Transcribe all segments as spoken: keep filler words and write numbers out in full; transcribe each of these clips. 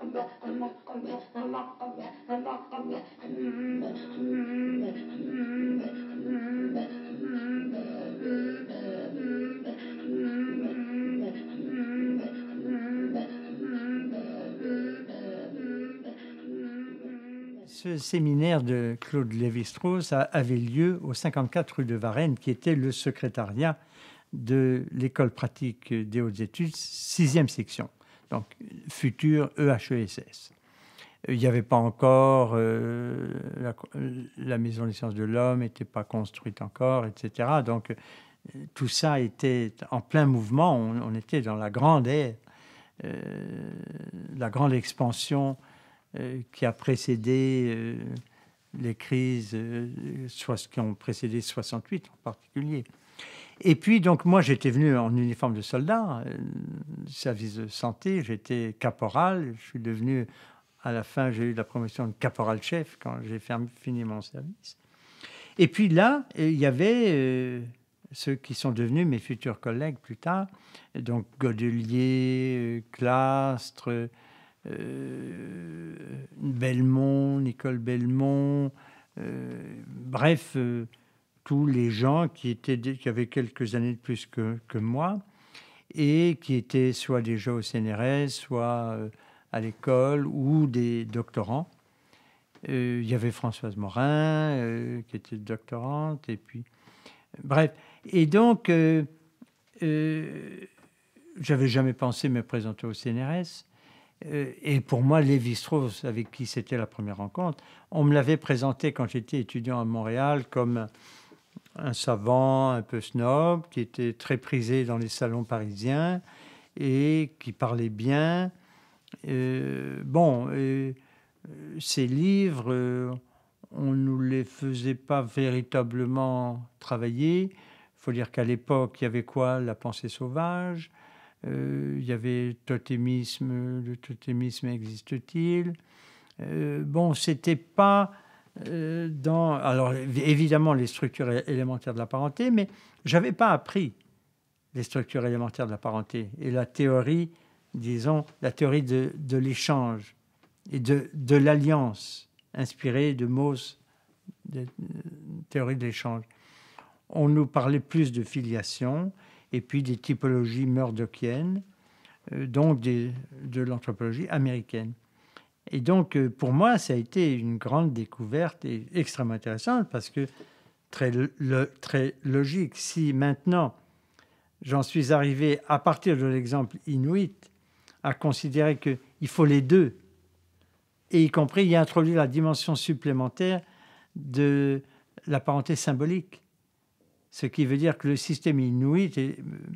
Ce séminaire de Claude Lévi-Strauss avait lieu au cinquante-quatre rue de Varennes, qui était le secrétariat de l'école pratique des hautes études, sixième section, donc futur E H E S S. Il n'y avait pas encore, euh, la, la maison des sciences de l'homme n'était pas construite encore, et cetera. Donc tout ça était en plein mouvement, on, on était dans la grande ère, euh, la grande expansion euh, qui a précédé euh, les crises euh, soit, qui ont précédé soixante-huit en particulier. Et puis, donc, moi, j'étais venu en uniforme de soldat, euh, service de santé, j'étais caporal, je suis devenu, à la fin, j'ai eu la promotion de caporal-chef quand j'ai fini mon service. Et puis là, il y avait euh, ceux qui sont devenus mes futurs collègues plus tard, donc Godelier, euh, Clastres, euh, Belmont, Nicole Belmont, euh, bref... Euh, tous les gens qui, étaient, qui avaient quelques années de plus que, que moi et qui étaient soit déjà au C N R S, soit euh, à l'école ou des doctorants. Euh, il y avait Françoise Morin euh, qui était doctorante et puis... Euh, bref. Et donc, euh, euh, j'avais jamais pensé me présenter au C N R S. Euh, et pour moi, Lévi-Strauss, avec qui c'était la première rencontre, on me l'avait présenté quand j'étais étudiant à Montréal comme... un savant un peu snob, qui était très prisé dans les salons parisiens et qui parlait bien. Euh, bon, euh, ses livres, euh, on ne nous les faisait pas véritablement travailler. Il faut dire qu'à l'époque, il y avait quoi? La pensée sauvage. Euh, il y avait totémisme. Le totémisme existe-t-il? euh, Bon, c'était pas... Euh, dans, alors évidemment les structures élémentaires de la parenté, mais je n'avais pas appris les structures élémentaires de la parenté et la théorie, disons, la théorie de, de l'échange et de, de l'alliance inspirée de Mauss, de, de théorie de l'échange. On nous parlait plus de filiation et puis des typologies murdockiennes, euh, donc des, de l'anthropologie américaine. Et donc, pour moi, ça a été une grande découverte et extrêmement intéressante parce que très, le, très logique. Si maintenant, j'en suis arrivé, à partir de l'exemple inuit, à considérer qu'il faut les deux, et y compris y introduire la dimension supplémentaire de la parenté symbolique, ce qui veut dire que le système inuit est,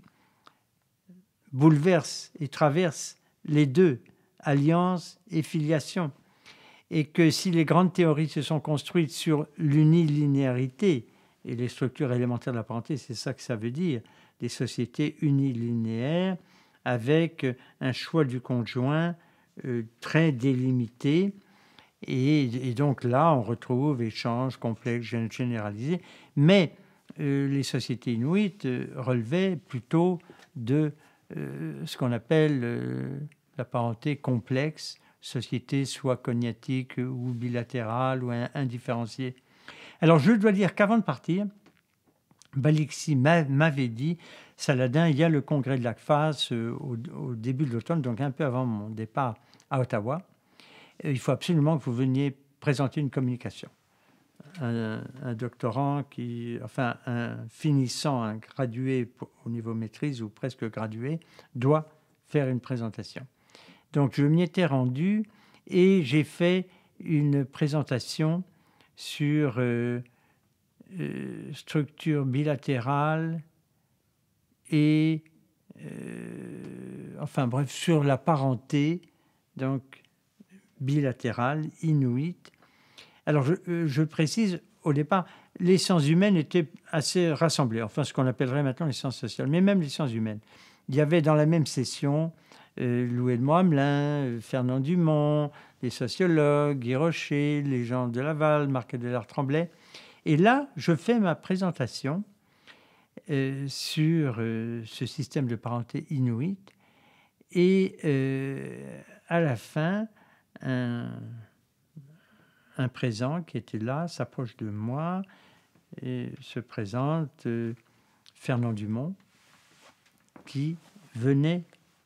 bouleverse et traverse les deux, alliance et filiation, et que si les grandes théories se sont construites sur l'unilinéarité, et les structures élémentaires de la parenté, c'est ça que ça veut dire, des sociétés unilinéaires avec un choix du conjoint euh, très délimité, et, et donc là on retrouve échanges complexes, généralisés, mais euh, les sociétés inuites euh, relevaient plutôt de euh, ce qu'on appelle euh, la parenté complexe, société soit cognatique ou bilatérale ou indifférenciée. Alors je dois dire qu'avant de partir, Balixi m'avait dit, Saladin, il y a le congrès de l'A C F A S euh, au, au début de l'automne, donc un peu avant mon départ à Ottawa. Il faut absolument que vous veniez présenter une communication. Un, un doctorant, qui, enfin un finissant, un gradué au niveau maîtrise ou presque gradué, doit faire une présentation. Donc je m'y étais rendu et j'ai fait une présentation sur euh, euh, structure bilatérale et euh, enfin bref sur la parenté donc bilatérale inuite. Alors je, euh, je précise au départ, les sciences humaines étaient assez rassemblées, enfin ce qu'on appellerait maintenant les sciences sociales, mais même les sciences humaines. Il y avait dans la même session Euh, Louis de Mohamelin, euh, Fernand Dumont, les sociologues, Guy Rocher, les gens de Laval, Marc Adélard Tremblay. Et là, je fais ma présentation euh, sur euh, ce système de parenté inuit. Et euh, à la fin, un, un présent qui était là, s'approche de moi et se présente euh, Fernand Dumont, qui venait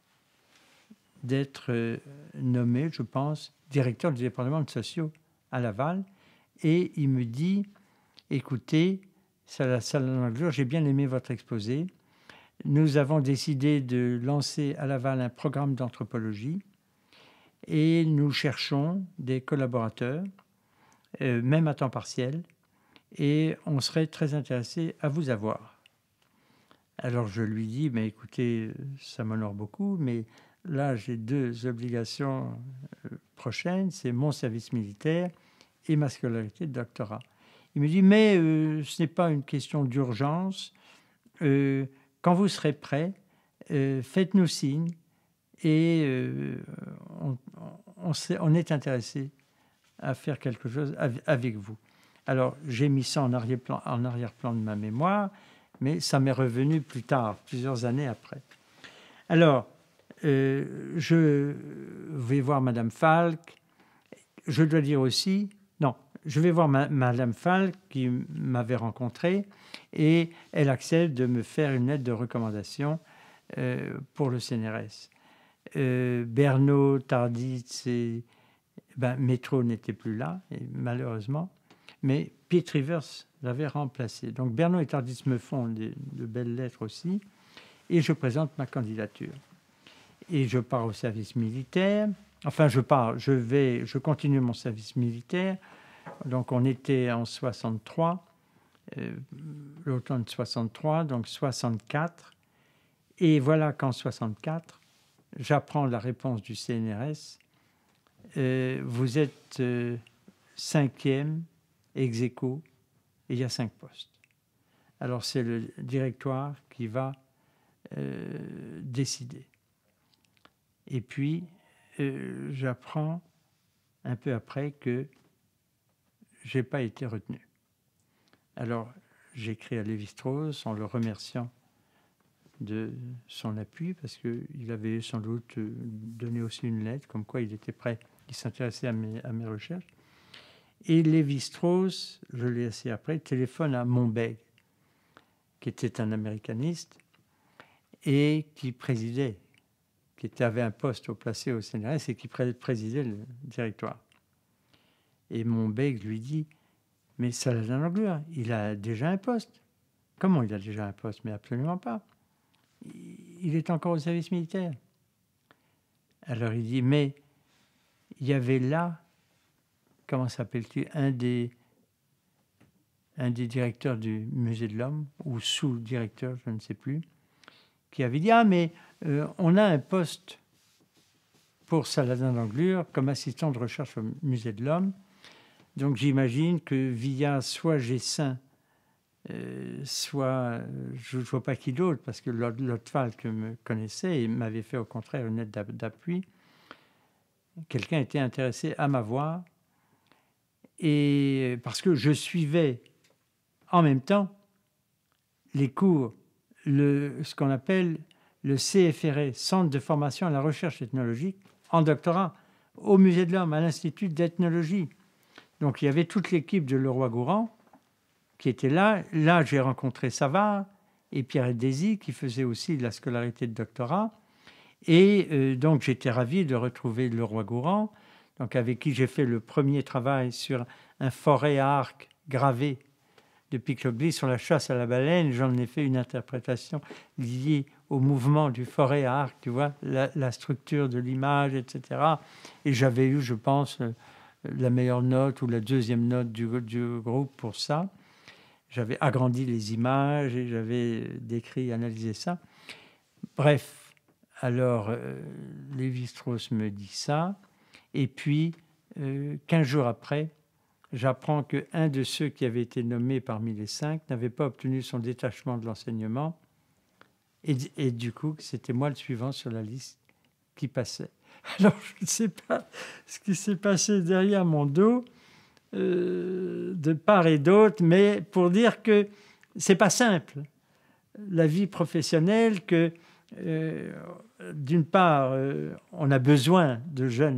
d'être euh, nommé, je pense, directeur du département de sociaux à Laval. Et il me dit, écoutez, c'est la salle d'Anglure, j'ai bien aimé votre exposé. Nous avons décidé de lancer à Laval un programme d'anthropologie et nous cherchons des collaborateurs, euh, même à temps partiel, et on serait très intéressé à vous avoir. Alors je lui dis, mais écoutez, ça m'honore beaucoup, mais là j'ai deux obligations prochaines, c'est mon service militaire et ma scolarité de doctorat. Il me dit, mais euh, ce n'est pas une question d'urgence. Euh, quand vous serez prêt, euh, faites-nous signe et euh, on, on, on est intéressé à faire quelque chose avec vous. Alors, j'ai mis ça en arrière-plan, en arrière-plan de ma mémoire, mais ça m'est revenu plus tard, plusieurs années après. Alors, euh, je vais voir Madame Falk. Je dois dire aussi, non, je vais voir ma, Madame Falk qui m'avait rencontré et elle accepte de me faire une lettre de recommandation euh, pour le C N R S. Euh, Bernot, Tarditz et ben, Métro n'étaient plus là, et, malheureusement, mais Piet Rivers l'avait remplacé. Donc Bernot et Tarditz me font de, de belles lettres aussi et je présente ma candidature. Et je pars au service militaire. Enfin, je pars, je vais, je continue mon service militaire. Donc, on était en soixante-trois, euh, l'automne soixante-trois, donc soixante-quatre. Et voilà qu'en soixante-quatre, j'apprends la réponse du C N R S. Euh, vous êtes euh, cinquième ex aequo et il y a cinq postes. Alors, c'est le directoire qui va euh, décider. Et puis, euh, j'apprends un peu après que je n'ai pas été retenu. Alors, j'écris à Lévi-Strauss en le remerciant de son appui, parce qu'il avait sans doute donné aussi une lettre, comme quoi il était prêt, il s'intéressait à mes, à mes recherches. Et Lévi-Strauss, je l'ai assez après, téléphone à Monbeg, qui était un américaniste et qui présidait, qui était, avait un poste au placé au C N R S et qui présidait le directoire. Et Monbeg lui dit, mais Saladin Langlure, il a déjà un poste. Comment il a déjà un poste? Mais absolument pas. Il est encore au service militaire. Alors il dit, mais il y avait là, comment s'appelle-t-il, un des, un des directeurs du Musée de l'Homme, ou sous-directeur, je ne sais plus, qui avait dit, ah mais euh, on a un poste pour Saladin Langlure comme assistant de recherche au Musée de l'Homme. Donc j'imagine que via soit Gessin, euh, soit, je ne vois pas qui d'autre, parce que Lotwald me connaissait et m'avait fait au contraire une lettre d'appui, quelqu'un était intéressé à m'avoir, et parce que je suivais en même temps les cours, le, ce qu'on appelle le C F R E, Centre de formation à la recherche ethnologique, en doctorat, au Musée de l'Homme, à l'Institut d'ethnologie. Donc il y avait toute l'équipe de Leroi-Gourhan qui était là. Là, j'ai rencontré Savard et Pierre Désy, qui faisait aussi de la scolarité de doctorat. Et euh, donc j'étais ravi de retrouver Leroi-Gourhan, donc avec qui j'ai fait le premier travail sur un forêt à arc gravé de Piccloglie sur la chasse à la baleine. J'en ai fait une interprétation liée au mouvement du forêt à arc, tu vois, la, la structure de l'image, et cetera. Et j'avais eu, je pense, la meilleure note ou la deuxième note du, du groupe pour ça. J'avais agrandi les images et j'avais décrit, analysé ça. Bref, alors euh, Lévi-Strauss me dit ça. Et puis, euh, quinze jours après, j'apprends qu'un de ceux qui avaient été nommés parmi les cinq n'avait pas obtenu son détachement de l'enseignement. Et, et du coup, c'était moi le suivant sur la liste qui passait. Alors, je ne sais pas ce qui s'est passé derrière mon dos, euh, de part et d'autre, mais pour dire que ce n'est pas simple, la vie professionnelle, que euh, d'une part, euh, on a besoin de jeunes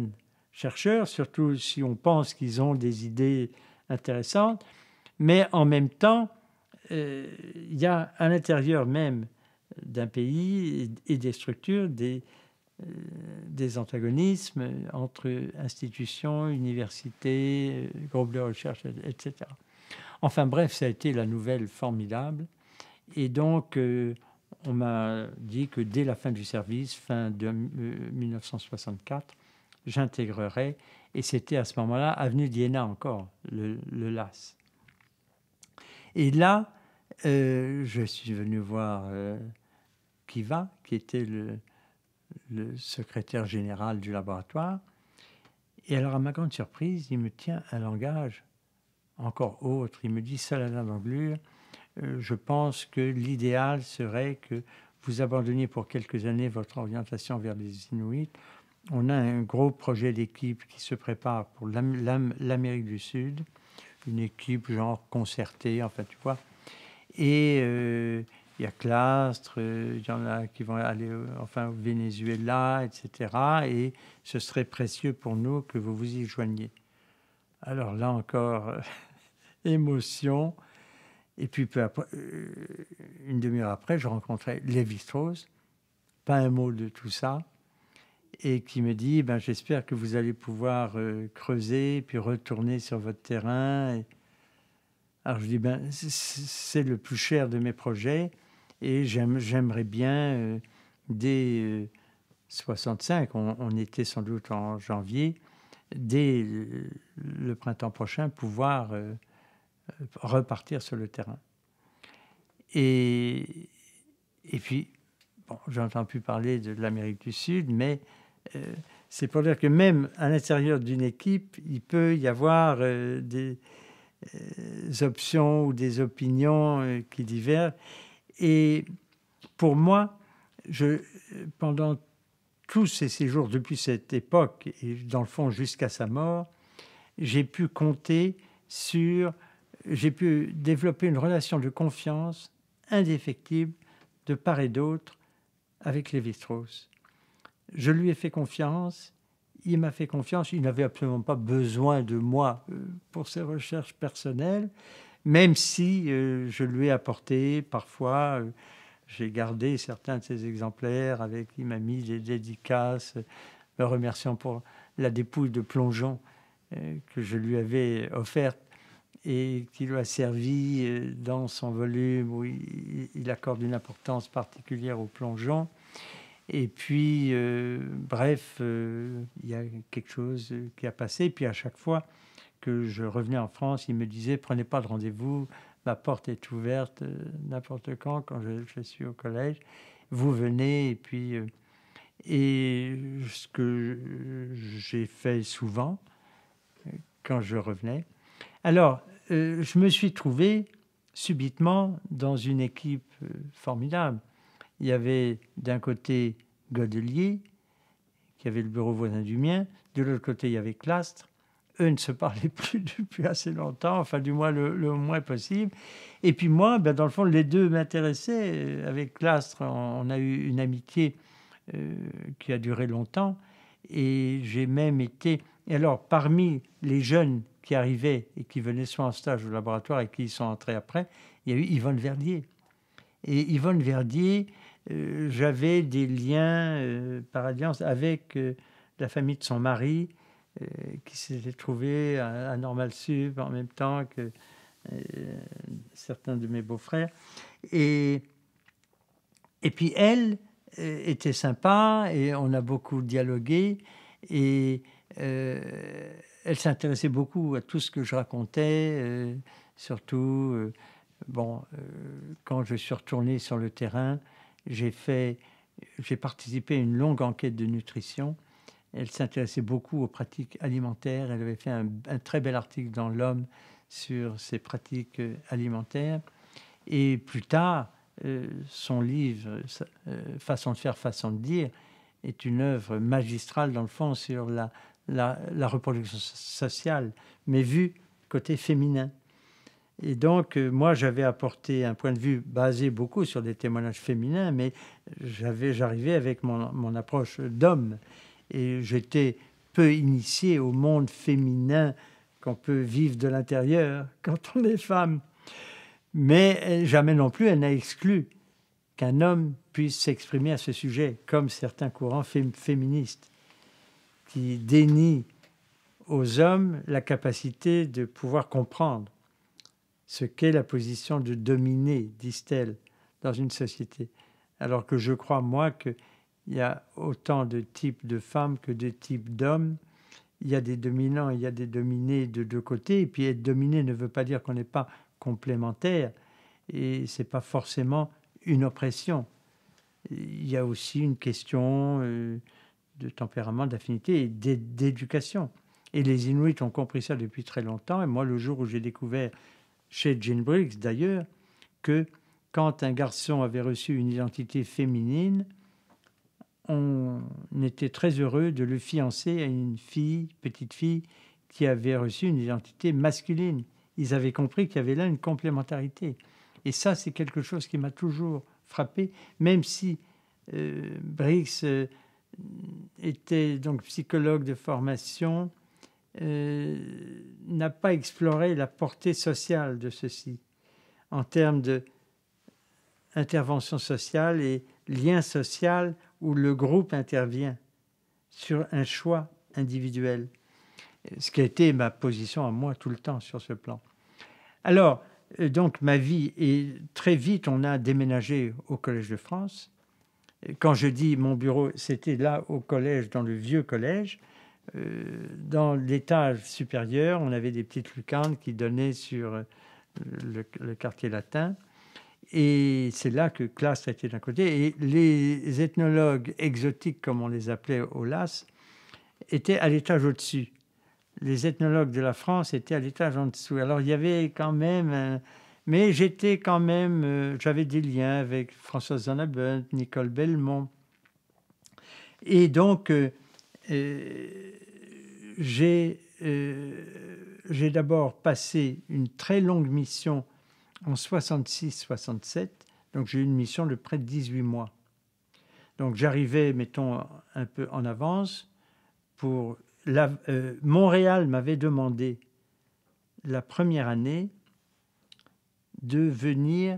chercheurs, surtout si on pense qu'ils ont des idées intéressantes. Mais en même temps, euh, il y a à l'intérieur même d'un pays et, et des structures des, euh, des antagonismes entre institutions, universités, euh, groupes de recherche, et cetera. Enfin bref, ça a été la nouvelle formidable. Et donc, euh, on m'a dit que dès la fin du service, fin de euh, mille neuf cent soixante-quatre, j'intégrerais. Et c'était à ce moment-là, avenue d'Iéna encore, le, le L A S. Et là, euh, je suis venu voir euh, Kiva, qui était le, le secrétaire général du laboratoire. Et alors, à ma grande surprise, il me tient un langage encore autre. Il me dit, Saladin d'Anglure, euh, je pense que l'idéal serait que vous abandonniez pour quelques années votre orientation vers les Inuits. On a un gros projet d'équipe qui se prépare pour l'Am- l'Am- l'Amérique du Sud, une équipe genre concertée, enfin tu vois. Et euh, il y a Clastres, euh, il y en a qui vont aller euh, enfin, au Venezuela, et cetera. Et ce serait précieux pour nous que vous vous y joigniez. Alors là encore, euh, émotion. Et puis peu après, euh, une demi-heure après, je rencontrais Lévi-Strauss, pas un mot de tout ça, et qui me dit, ben, j'espère que vous allez pouvoir euh, creuser, puis retourner sur votre terrain. Et... Alors je dis, ben, c'est le plus cher de mes projets, et j'aime, j'aimerais bien, euh, dès euh, soixante-cinq, on, on était sans doute en janvier, dès le, le printemps prochain, pouvoir euh, repartir sur le terrain. Et, et puis, bon, j'entends plus parler de l'Amérique du Sud, mais euh, c'est pour dire que même à l'intérieur d'une équipe, il peut y avoir euh, des euh, options ou des opinions euh, qui divergent. Et pour moi, je, pendant tous ces séjours, depuis cette époque, et dans le fond jusqu'à sa mort, j'ai pu compter sur, j'ai pu développer une relation de confiance indéfectible de part et d'autre avec Lévi-Strauss. Je lui ai fait confiance, il m'a fait confiance, il n'avait absolument pas besoin de moi euh, pour ses recherches personnelles, même si euh, je lui ai apporté parfois, euh, j'ai gardé certains de ses exemplaires avec, il m'a mis des dédicaces, euh, me remerciant pour la dépouille de plongeon euh, que je lui avais offerte et qui lui a servi euh, dans son volume où il, il accorde une importance particulière au plongeon. Et puis, euh, bref, euh, il y a quelque chose qui a passé. Et puis, à chaque fois que je revenais en France, il me disait, prenez pas de rendez-vous, ma porte est ouverte euh, n'importe quand, quand je, je suis au collège. Vous venez, et puis... Euh, et ce que j'ai fait souvent, quand je revenais. Alors, euh, je me suis trouvé subitement dans une équipe euh, formidable. Il y avait d'un côté Godelier, qui avait le bureau voisin du mien. De l'autre côté, il y avait Clastres. Eux ne se parlaient plus depuis assez longtemps, enfin du moins le, le moins possible. Et puis moi, ben, dans le fond, les deux m'intéressaient. Avec Clastres, on, on a eu une amitié euh, qui a duré longtemps. Et j'ai même été... Et alors, parmi les jeunes qui arrivaient et qui venaient soit en stage au laboratoire et qui y sont entrés après, il y a eu Yvonne Verdier. Et Yvonne Verdier, euh, j'avais des liens euh, par alliance avec euh, la famille de son mari, euh, qui s'était trouvé à, à Normal Sup en même temps que euh, certains de mes beaux-frères. Et, et puis elle euh, était sympa et on a beaucoup dialogué. Et euh, elle s'intéressait beaucoup à tout ce que je racontais, euh, surtout... Euh, Bon, euh, quand je suis retourné sur le terrain, j'ai fait, j'ai participé à une longue enquête de nutrition. Elle s'intéressait beaucoup aux pratiques alimentaires. Elle avait fait un, un très bel article dans l'Homme sur ces pratiques alimentaires. Et plus tard, euh, son livre euh, Façon de faire, façon de dire est une œuvre magistrale dans le fond sur la, la, la reproduction sociale, mais vue côté féminin. Et donc, euh, moi, j'avais apporté un point de vue basé beaucoup sur des témoignages féminins, mais j'avais, j'arrivais avec mon, mon approche d'homme. Et j'étais peu initié au monde féminin qu'on peut vivre de l'intérieur quand on est femme. Mais jamais non plus elle n'a exclu qu'un homme puisse s'exprimer à ce sujet, comme certains courants fém féministes qui dénient aux hommes la capacité de pouvoir comprendre ce qu'est la position de dominé, disent-elles, dans une société. Alors que je crois, moi, qu'il y a autant de types de femmes que de types d'hommes. Il y a des dominants, il y a des dominés de deux côtés. Et puis être dominé ne veut pas dire qu'on n'est pas complémentaire. Et ce n'est pas forcément une oppression. Il y a aussi une question euh, de tempérament, d'affinité et d'éducation. Et les Inuits ont compris ça depuis très longtemps. Et moi, le jour où j'ai découvert, chez Jean Briggs d'ailleurs, que quand un garçon avait reçu une identité féminine, on était très heureux de le fiancer à une fille, petite fille, qui avait reçu une identité masculine. Ils avaient compris qu'il y avait là une complémentarité. Et ça, c'est quelque chose qui m'a toujours frappé, même si euh, Briggs euh, était donc psychologue de formation, euh, n'a pas exploré la portée sociale de ceci en termes d'intervention sociale et lien social où le groupe intervient sur un choix individuel, ce qui a été ma position à moi tout le temps sur ce plan. Alors, donc ma vie, et très vite on a déménagé au Collège de France. Quand je dis mon bureau, c'était là au collège, dans le vieux collège. Euh, dans l'étage supérieur, on avait des petites lucarnes qui donnaient sur le, le quartier latin. Et c'est là que classe était d'un côté. Et les ethnologues exotiques, comme on les appelait au L A S, étaient à l'étage au-dessus. Les ethnologues de la France étaient à l'étage en dessous. Alors il y avait quand même... Un... Mais j'étais quand même... Euh, j'avais des liens avec Françoise Zanabunt, Nicole Belmont. Et donc, euh, euh, j'ai euh, j'ai d'abord passé une très longue mission en soixante-six soixante-sept. Donc j'ai eu une mission de près de dix-huit mois. Donc j'arrivais, mettons, un peu en avance. Pour la, euh, Montréal m'avait demandé la première année de venir.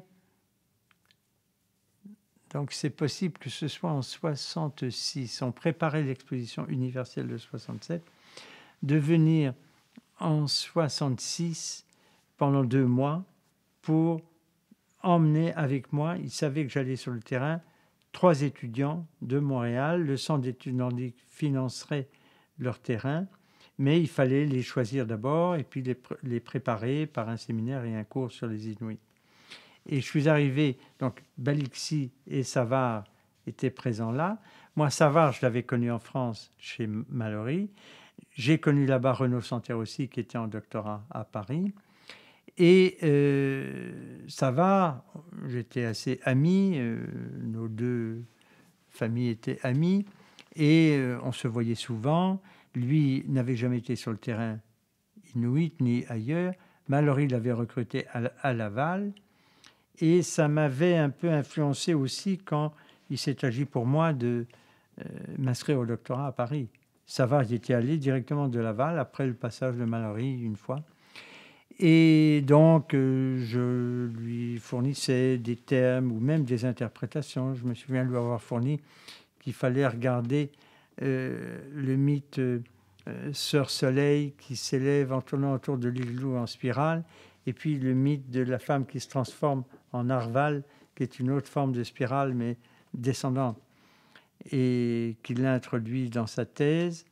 Donc c'est possible que ce soit en soixante-six. On préparait l'exposition universelle de soixante-sept. De venir en soixante-six pendant deux mois pour emmener avec moi, ils savaient que j'allais sur le terrain, trois étudiants de Montréal. Le centre d'études nordiques financerait leur terrain, mais il fallait les choisir d'abord et puis les, pr les préparer par un séminaire et un cours sur les Inuits. Et je suis arrivé, donc Balixi et Savard étaient présents là. Moi, Savard, je l'avais connu en France chez Mallory. J'ai connu là-bas Renaud Santerre aussi, qui était en doctorat à Paris. Et euh, Savard, j'étais assez ami, euh, nos deux familles étaient amies, et euh, on se voyait souvent. Lui n'avait jamais été sur le terrain inuit ni ailleurs. Mallory l'avait recruté à, à Laval. Et ça m'avait un peu influencé aussi quand il s'est agi pour moi de euh, m'inscrire au doctorat à Paris. Savard, j'étais allé directement de Laval après le passage de Mallory une fois. Et donc, euh, je lui fournissais des termes ou même des interprétations. Je me souviens lui avoir fourni qu'il fallait regarder euh, le mythe euh, Sœur Soleil qui s'élève en tournant autour de l'igloo en spirale, et puis le mythe de la femme qui se transforme en narval, qui est une autre forme de spirale, mais descendante, et qu'il a introduit dans sa thèse.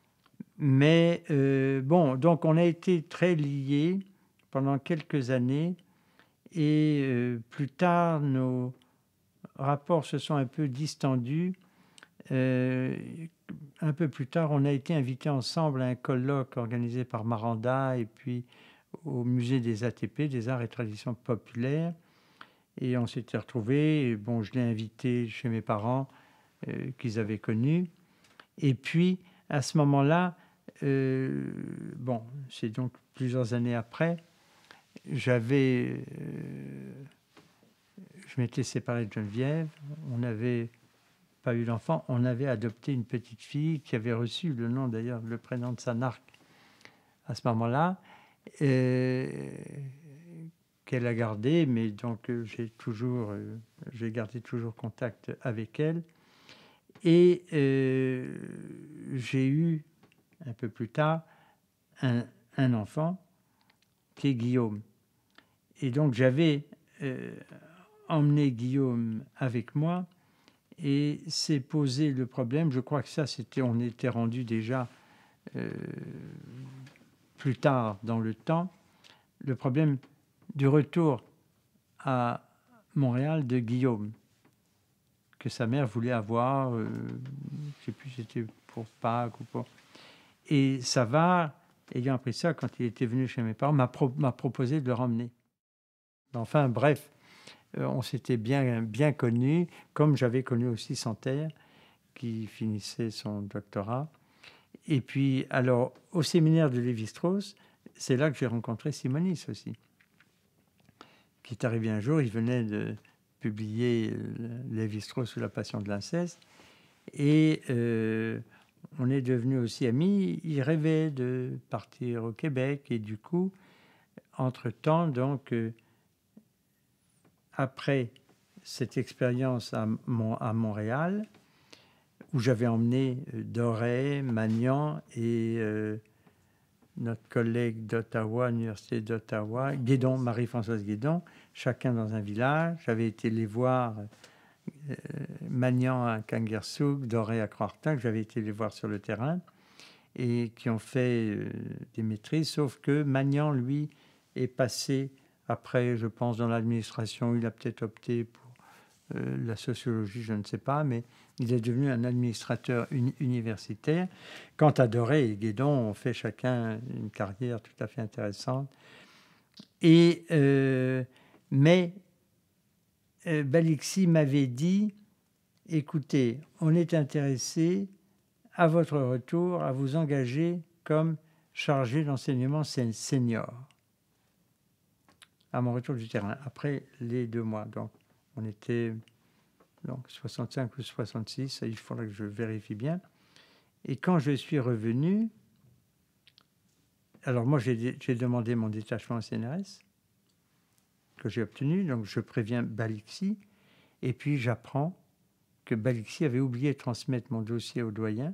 Mais euh, bon, donc on a été très liés pendant quelques années, et euh, plus tard, nos rapports se sont un peu distendus. Euh, un peu plus tard, on a été invités ensemble à un colloque organisé par Maranda et puis au musée des A T P, des Arts et Traditions Populaires. Et on s'était retrouvés. Bon, je l'ai invité chez mes parents, euh, qu'ils avaient connus. Et puis, à ce moment-là, euh, bon, c'est donc plusieurs années après, j'avais, euh, je m'étais séparé de Geneviève. On avait pas eu d'enfant. On avait adopté une petite fille qui avait reçu le nom, d'ailleurs, le prénom de Sanark à ce moment-là, euh, qu'elle a gardé, mais donc euh, j'ai toujours, euh, j'ai gardé toujours contact avec elle. Et euh, j'ai eu, un peu plus tard, un, un enfant qui est Guillaume. Et donc j'avais euh, emmené Guillaume avec moi, et s'est posé le problème, je crois que ça, c'était, on était rendu déjà euh, plus tard dans le temps, le problème du retour à Montréal de Guillaume, que sa mère voulait avoir, euh, je ne sais plus si c'était pour Pâques ou pour... Et Savard, ayant appris ça, quand il était venu chez mes parents, m'a, pro- m'a proposé de le ramener. Enfin, bref, euh, on s'était bien, bien connus, comme j'avais connu aussi Santerre, qui finissait son doctorat. Et puis, alors, au séminaire de Lévi-Strauss, c'est là que j'ai rencontré Simonis aussi, qui est arrivé un jour. Il venait de publier Lévi-Strauss sous la passion de l'inceste. Et euh, on est devenus aussi amis. Il rêvait de partir au Québec. Et du coup, entre-temps, donc, euh, après cette expérience à, Mon- à Montréal, où j'avais emmené Doré, Magnan et euh, notre collègue d'Ottawa, l'Université d'Ottawa, Guédon, Marie-Françoise Guédon, chacun dans un village. J'avais été les voir, euh, Magnan à Kangershoek, Doré à Croartin, que j'avais été les voir sur le terrain, et qui ont fait euh, des maîtrises, sauf que Magnan, lui, est passé après, je pense, dans l'administration. Il a peut-être opté pour euh, la sociologie, je ne sais pas, mais il est devenu un administrateur uni- universitaire. Quant à Doré et Guédon, ont fait chacun une carrière tout à fait intéressante. Et, euh, mais euh, Balixi m'avait dit, écoutez, on est intéressé à votre retour à vous engager comme chargé d'enseignement senior à mon retour du terrain, après les deux mois. Donc, on était donc soixante-cinq ou soixante-six, il faudrait que je vérifie bien. Et quand je suis revenu, alors moi j'ai, j'ai demandé mon détachement au C N R S, que j'ai obtenu, donc je préviens Balixi, et puis j'apprends que Balixi avait oublié de transmettre mon dossier au doyen,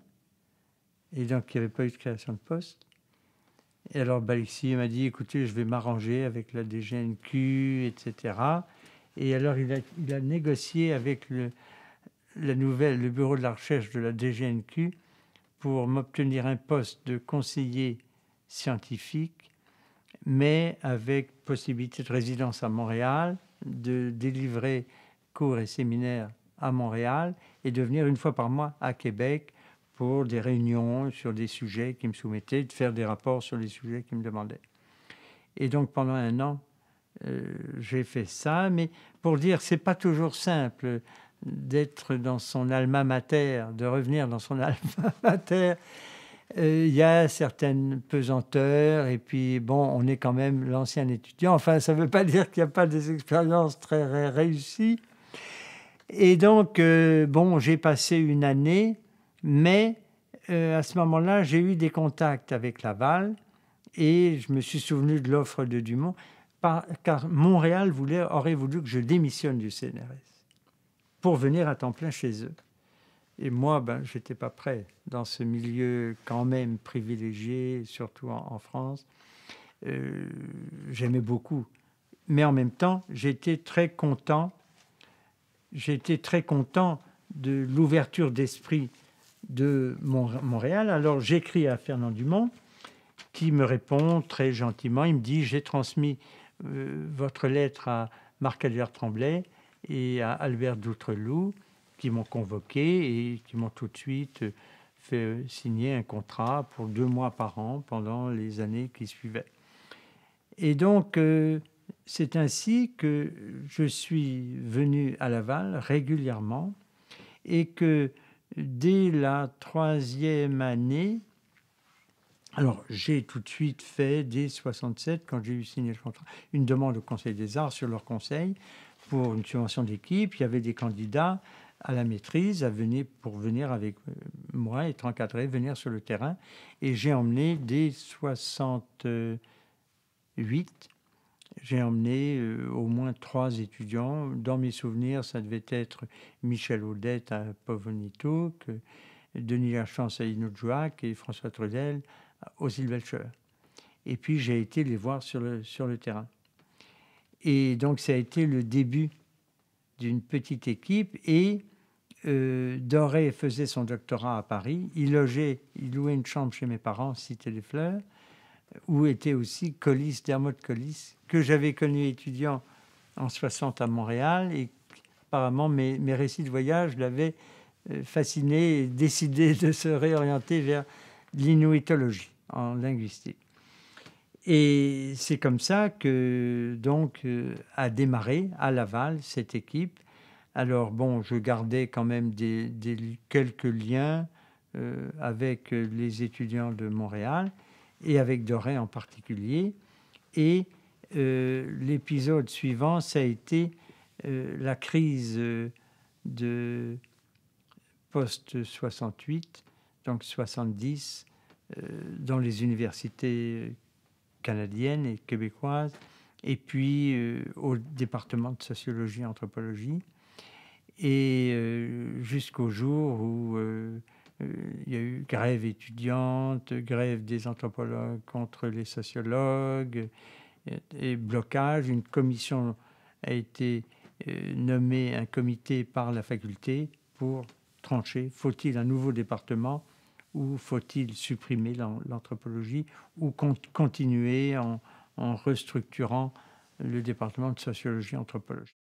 et donc il n'y avait pas eu de création de poste. Et alors Balixi m'a dit, écoutez, je vais m'arranger avec la D G N Q, et cetera. Et alors il a, il a négocié avec le, la nouvelle, le bureau de la recherche de la D G N Q pour m'obtenir un poste de conseiller scientifique, mais avec possibilité de résidence à Montréal, de délivrer cours et séminaires à Montréal et de venir une fois par mois à Québec pour des réunions sur des sujets qui me soumettaient, de faire des rapports sur les sujets qu'ils me demandaient. Et donc pendant un an, euh, j'ai fait ça, mais pour dire, c'est pas toujours simple d'être dans son alma mater, de revenir dans son alma mater. Il euh, y a certaines pesanteurs, et puis bon, on est quand même l'ancien étudiant. Enfin, ça ne veut pas dire qu'il n'y a pas des expériences très ré- réussies. Et donc, euh, bon, j'ai passé une année, mais euh, à ce moment-là, j'ai eu des contacts avec Laval, et je me suis souvenu de l'offre de Dumont, par, car Montréal voulait, aurait voulu que je démissionne du C N R S pour venir à temps plein chez eux. Et moi, ben, je n'étais pas prêt dans ce milieu quand même privilégié, surtout en, en France. Euh, j'aimais beaucoup. Mais en même temps, j'étais très content. J'étais très content de l'ouverture d'esprit de Mont- Montréal. Alors, j'écris à Fernand Dumont, qui me répond très gentiment. Il me dit, j'ai transmis euh, votre lettre à Marc-Albert Tremblay et à Albert Doutreloup, qui m'ont convoqué et qui m'ont tout de suite fait signer un contrat pour deux mois par an pendant les années qui suivaient. Et donc, euh, c'est ainsi que je suis venu à Laval régulièrement et que dès la troisième année, alors j'ai tout de suite fait, dès soixante-sept, quand j'ai eu signé le contrat, une demande au Conseil des arts sur leur conseil pour une subvention d'équipe. Il y avait des candidats. à la maîtrise à venir, pour venir avec moi, être encadré, venir sur le terrain. Et j'ai emmené dès soixante-huit, j'ai emmené euh, au moins trois étudiants. Dans mes souvenirs, ça devait être Michel Audette à Povonito, Denis Lachance à Inujouac et François Trudel aux îles Belcher. Et puis j'ai été les voir sur le, sur le terrain. Et donc ça a été le début d'une petite équipe. Et euh, Doré faisait son doctorat à Paris. Il logeait, il louait une chambre chez mes parents, Cité des Fleurs, où était aussi Collis, Dermot Collis, que j'avais connu étudiant en soixante à Montréal. Et apparemment mes, mes récits de voyage l'avaient fasciné et décidé de se réorienter vers l'inuitologie en linguistique. Et c'est comme ça que donc euh, a démarré à Laval cette équipe. Alors bon, je gardais quand même des, des quelques liens euh, avec les étudiants de Montréal et avec Doré en particulier. Et euh, l'épisode suivant, ça a été euh, la crise de post-soixante-huit, donc soixante-dix, euh, dans les universités canadiennes et québécoises, et puis euh, au département de sociologie et anthropologie, et euh, jusqu'au jour où euh, euh, il y a eu grève étudiante, grève des anthropologues contre les sociologues, et, et blocage. Une commission a été euh, nommée, un comité par la faculté pour trancher. Faut-il un nouveau département ou faut-il supprimer l'anthropologie ou continuer en, en restructurant le département de sociologie et anthropologie?